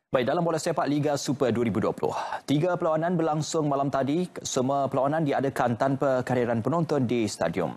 Baik, dalam bola sepak Liga Super 2020, tiga perlawanan berlangsung malam tadi. Semua perlawanan diadakan tanpa kehadiran penonton di stadium.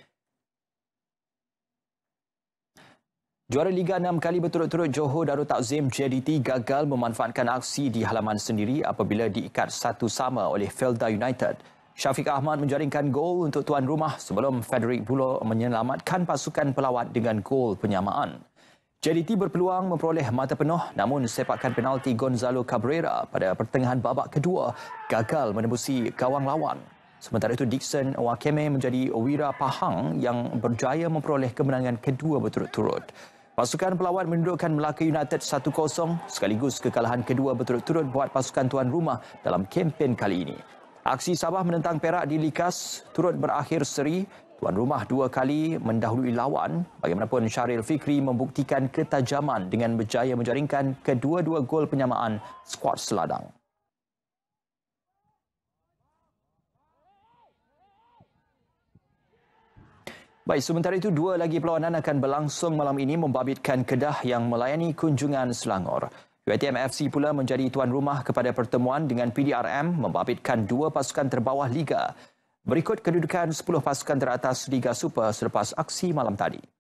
Juara Liga 6 kali berturut-turut Johor Darul Takzim JDT gagal memanfaatkan aksi di halaman sendiri apabila diikat 1-1 oleh Felda United. Syafiq Ahmad menjaringkan gol untuk tuan rumah sebelum Frederick Bulo menyelamatkan pasukan pelawat dengan gol penyamaan. JDT berpeluang memperoleh mata penuh, namun sepakan penalti Gonzalo Cabrera pada pertengahan babak kedua gagal menembusi gawang lawan. Sementara itu, Dixon Wakeme menjadi Wira Pahang yang berjaya memperoleh kemenangan kedua berturut-turut. Pasukan pelawat mendudukkan Melaka United 1-0 sekaligus kekalahan kedua berturut-turut buat pasukan tuan rumah dalam kempen kali ini. Aksi Sabah menentang Perak di Likas turut berakhir seri. Tuan rumah dua kali mendahului lawan. Bagaimanapun, Syaril Fikri membuktikan ketajaman dengan berjaya menjaringkan kedua-dua gol penyamaan skuad Seladang. Baik, sementara itu dua lagi perlawanan akan berlangsung malam ini membabitkan Kedah yang melayani kunjungan Selangor. UiTM FC pula menjadi tuan rumah kepada pertemuan dengan PDRM membabitkan dua pasukan terbawah Liga. Berikut kedudukan 10 pasukan teratas Liga Super selepas aksi malam tadi.